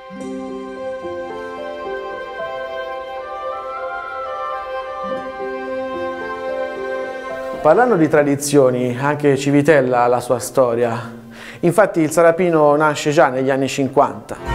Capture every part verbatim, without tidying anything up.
Parlando di tradizioni, anche Civitella ha la sua storia. Infatti il Sarapino nasce già negli anni cinquanta.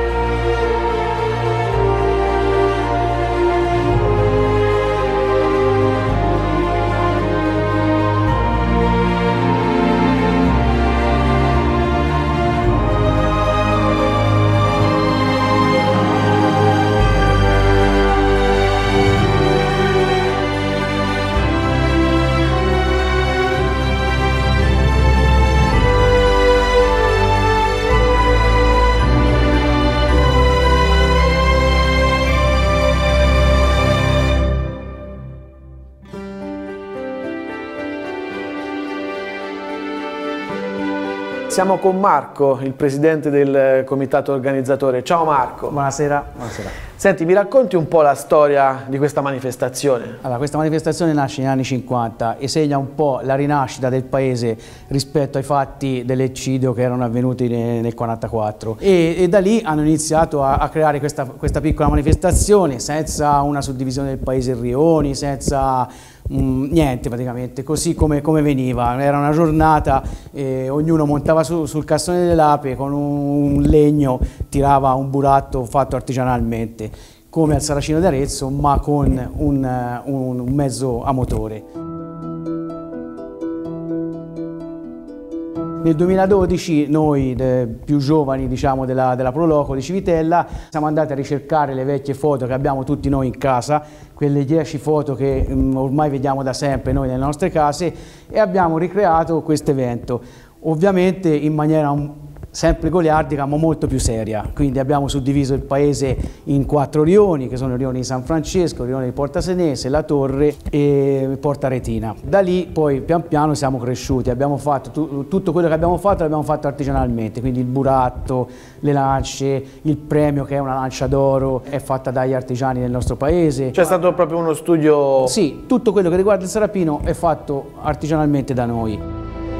Siamo con Marco, il presidente del comitato organizzatore. Ciao Marco. Buonasera. Buonasera. Senti, mi racconti un po' la storia di questa manifestazione? Allora, questa manifestazione nasce negli anni cinquanta e segna un po' la rinascita del paese rispetto ai fatti dell'eccidio che erano avvenuti nel millenovecentoquarantaquattro e, e da lì hanno iniziato a, a creare questa, questa piccola manifestazione senza una suddivisione del paese in rioni, senza mm, niente praticamente, così come, come veniva. Era una giornata, eh, ognuno montava su, sul cassone dell'ape con un, un legno, tirava un buratto fatto artigianalmente, come al Saracino d'Arezzo, ma con un, un, un mezzo a motore. Nel duemiladodici noi, più giovani diciamo, della, della Proloco di Civitella, siamo andati a ricercare le vecchie foto che abbiamo tutti noi in casa, quelle dieci foto che um, ormai vediamo da sempre noi nelle nostre case, e abbiamo ricreato questo evento, ovviamente in maniera un, sempre goliardica ma molto più seria. Quindi abbiamo suddiviso il paese in quattro rioni, che sono il rione di San Francesco, il rione di Porta Senese, La Torre e Porta Retina. Da lì poi pian piano siamo cresciuti, abbiamo fatto tu, tutto quello che abbiamo fatto l'abbiamo fatto artigianalmente, quindi il buratto, le lance, il premio che è una lancia d'oro è fatta dagli artigiani del nostro paese. C'è stato proprio uno studio? Sì, tutto quello che riguarda il Sarapino è fatto artigianalmente da noi.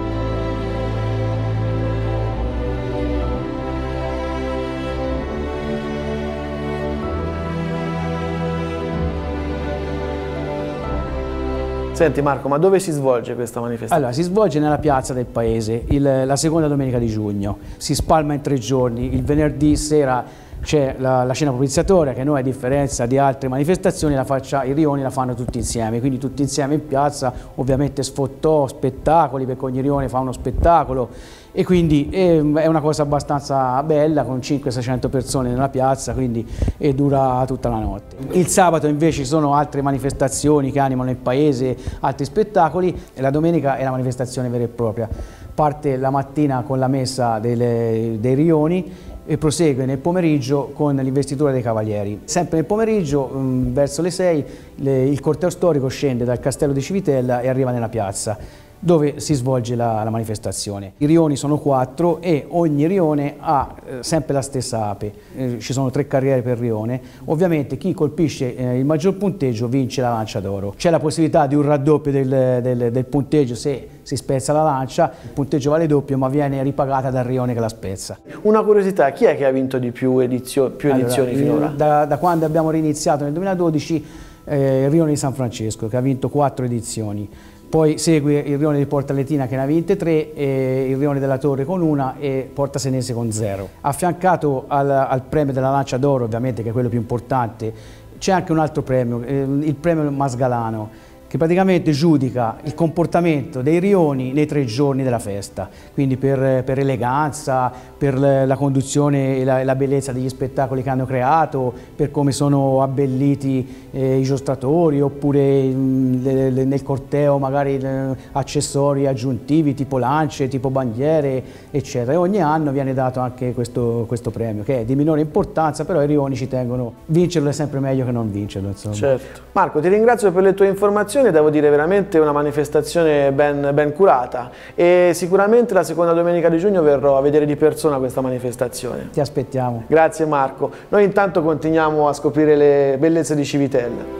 Senti Marco, ma dove si svolge questa manifestazione? Allora, si svolge nella piazza del paese, il, la seconda domenica di giugno. Si spalma in tre giorni. Il venerdì sera c'è la, la cena propiziatoria, che noi, a differenza di altre manifestazioni, la faccia, i rioni la fanno tutti insieme, quindi tutti insieme in piazza, ovviamente sfottò, spettacoli, perché ogni rione fa uno spettacolo, e quindi è, è una cosa abbastanza bella, con cinquecento seicento persone nella piazza, quindi e dura tutta la notte. Il sabato invece ci sono altre manifestazioni che animano il paese, altri spettacoli, e la domenica è la manifestazione vera e propria. Parte la mattina con la messa delle, dei rioni e prosegue nel pomeriggio con l'investitura dei cavalieri. Sempre nel pomeriggio, mh, verso le sei, le, il corteo storico scende dal castello di Civitella e arriva nella piazza, dove si svolge la, la manifestazione. I rioni sono quattro e ogni rione ha eh, sempre la stessa ape. Eh, ci sono tre carriere per rione. Ovviamente chi colpisce eh, il maggior punteggio vince la lancia d'oro. C'è la possibilità di un raddoppio del, del, del punteggio se si spezza la lancia, il punteggio vale doppio ma viene ripagata dal rione che la spezza. Una curiosità, chi è che ha vinto di più, edizio, più allora, edizioni finora? Da, da quando abbiamo riniziato nel duemiladodici, eh, il rione di San Francesco, che ha vinto quattro edizioni. Poi segue il rione di Porta Letina, che ne ha vinte tre, e il rione della Torre con una e Porta Senese con zero. Affiancato al, al premio della Lancia d'Oro, ovviamente, che è quello più importante, c'è anche un altro premio, eh, il premio Masgalano, che praticamente giudica il comportamento dei rioni nei tre giorni della festa, quindi per, per eleganza, per la conduzione e la, la bellezza degli spettacoli che hanno creato, per come sono abbelliti eh, i giostratori, oppure mh, le, le, nel corteo magari le, accessori aggiuntivi tipo lance, tipo bandiere, eccetera. E ogni anno viene dato anche questo, questo premio, che è di minore importanza, però i rioni ci tengono. Vincerlo è sempre meglio che non vincerlo, insomma. Certo. Marco, ti ringrazio per le tue informazioni. Devo dire veramente una manifestazione ben, ben curata, e sicuramente la seconda domenica di giugno verrò a vedere di persona questa manifestazione. Ti aspettiamo. Grazie Marco. Noi intanto continuiamo a scoprire le bellezze di Civitella.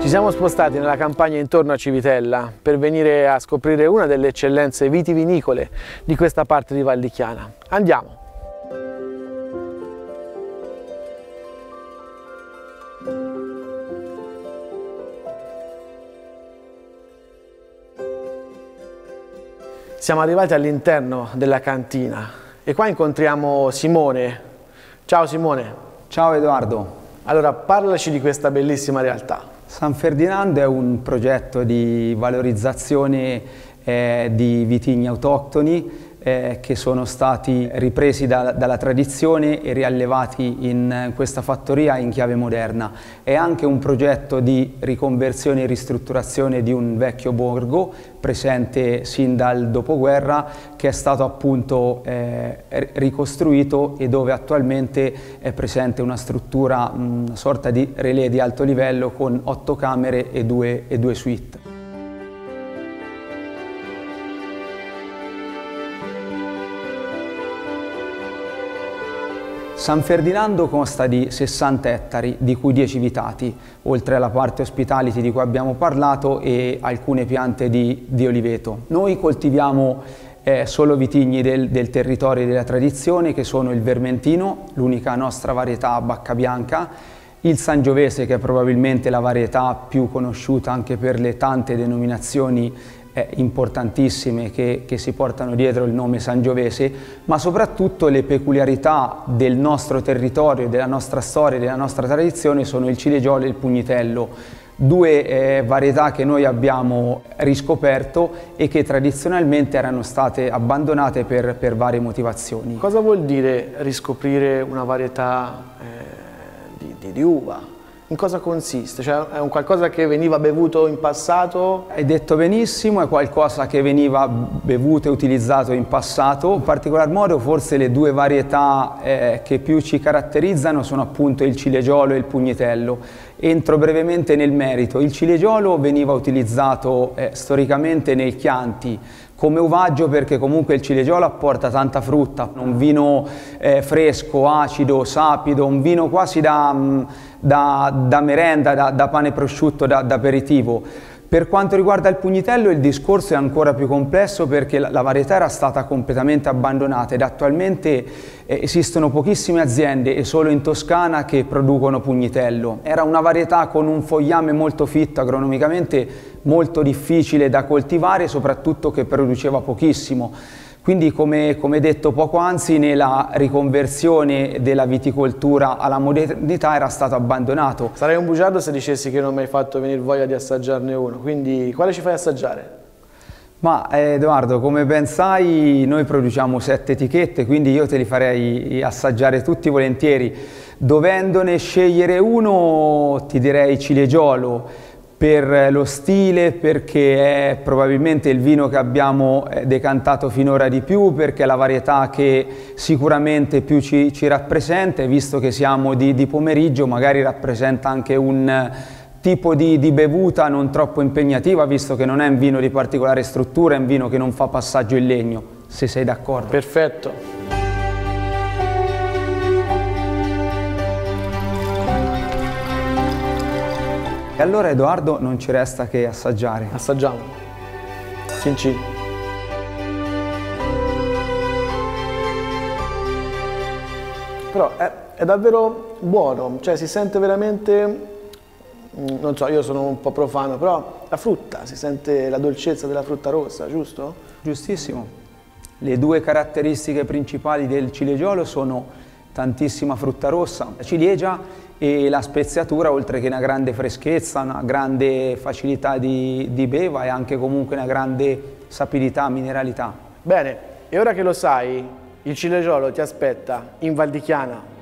Ci siamo spostati nella campagna intorno a Civitella per venire a scoprire una delle eccellenze vitivinicole di questa parte di Val di Chiana. Andiamo! Siamo arrivati all'interno della cantina e qua incontriamo Simone. Ciao Simone. Ciao Edoardo. Allora, parlaci di questa bellissima realtà. San Ferdinando è un progetto di valorizzazione eh, di vitigni autoctoni eh, che sono stati ripresi da, dalla tradizione e riallevati in questa fattoria in chiave moderna. È anche un progetto di riconversione e ristrutturazione di un vecchio borgo presente sin dal dopoguerra, che è stato appunto eh, ricostruito e dove attualmente è presente una struttura, una sorta di relè di alto livello con otto camere e due, e due suite. San Ferdinando consta di sessanta ettari, di cui dieci vitati, oltre alla parte hospitality di cui abbiamo parlato e alcune piante di, di oliveto. Noi coltiviamo eh, solo vitigni del, del territorio della tradizione, che sono il Vermentino, l'unica nostra varietà Bacca Bianca, il Sangiovese, che è probabilmente la varietà più conosciuta anche per le tante denominazioni importantissime che, che si portano dietro il nome Sangiovese, ma soprattutto le peculiarità del nostro territorio, della nostra storia, della nostra tradizione sono il Ciliegio e il Pugnitello, due eh, varietà che noi abbiamo riscoperto e che tradizionalmente erano state abbandonate per, per varie motivazioni. Cosa vuol dire riscoprire una varietà eh, di, di, di uva? In cosa consiste? Cioè, è un qualcosa che veniva bevuto in passato? Hai detto benissimo, è qualcosa che veniva bevuto e utilizzato in passato. In particolar modo forse le due varietà eh, che più ci caratterizzano sono appunto il Ciliegio e il Pugnitello. Entro brevemente nel merito. Il Ciliegio veniva utilizzato eh, storicamente nel Chianti come uvaggio, perché comunque il Ciliegio apporta tanta frutta, un vino eh, fresco, acido, sapido, un vino quasi da, da, da merenda, da, da pane prosciutto, da, da aperitivo. Per quanto riguarda il Pugnitello il discorso è ancora più complesso, perché la, la varietà era stata completamente abbandonata ed attualmente eh, esistono pochissime aziende e solo in Toscana che producono Pugnitello. Era una varietà con un fogliame molto fitto, agronomicamente molto difficile da coltivare e soprattutto che produceva pochissimo. Quindi, come, come detto poco anzi, nella riconversione della viticoltura alla modernità era stato abbandonato. Sarei un bugiardo se dicessi che non mi hai fatto venire voglia di assaggiarne uno, quindi quale ci fai assaggiare? Ma eh, Edoardo, come ben sai, noi produciamo sette etichette, quindi io te li farei assaggiare tutti volentieri. Dovendone scegliere uno, ti direi Ciliegio, per lo stile, perché è probabilmente il vino che abbiamo decantato finora di più, perché è la varietà che sicuramente più ci, ci rappresenta, e visto che siamo di, di pomeriggio magari rappresenta anche un tipo di, di bevuta non troppo impegnativa, visto che non è un vino di particolare struttura, è un vino che non fa passaggio in legno, se sei d'accordo. Perfetto. E allora Edoardo non ci resta che assaggiare. Assaggiamo. Cin cin. Però è, è davvero buono, cioè si sente veramente, non so, io sono un po' profano, però la frutta, si sente la dolcezza della frutta rossa, giusto? Giustissimo. Le due caratteristiche principali del Ciliegio sono tantissima frutta rossa, la ciliegia e la speziatura, oltre che una grande freschezza, una grande facilità di, di beva e anche comunque una grande sapidità, mineralità. Bene, e ora che lo sai, il Ciliegio ti aspetta in Val di Chiana.